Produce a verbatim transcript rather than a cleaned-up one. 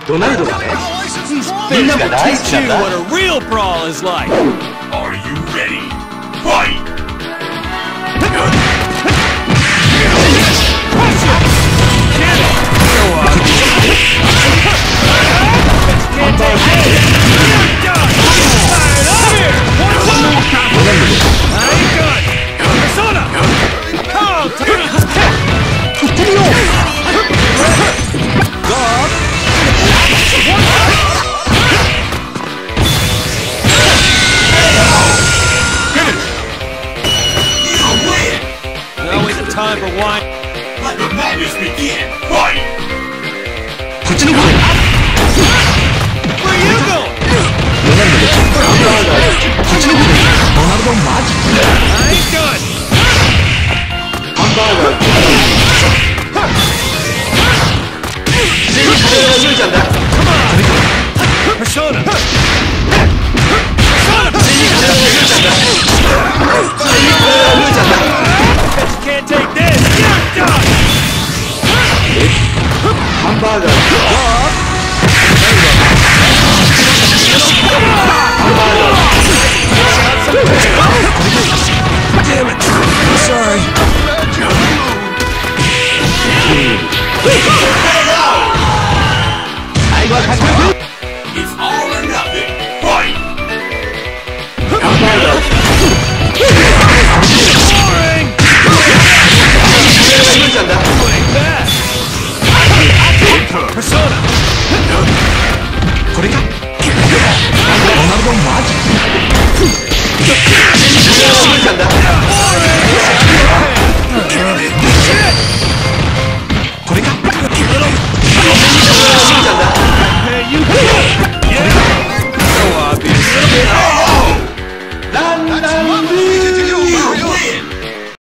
ドナルドがね、みんなも大好きなんだ。 What a real brawl is like. Are you ready? Fight! Time for wine. Let the madness begin. Fight! こっちの方へ。 Where you going? こっちの方へ。ロナルドマジ。 I ain't done. ハンバーガー。全員これがユウちゃんだ。 Come on. Persona. Persona. 全員これがユウちゃんだ。全員これがユウちゃんだ。 Can't take this. You're done. ハンバーガー。 Damn it. Sorry. 最後は勝ちまくる。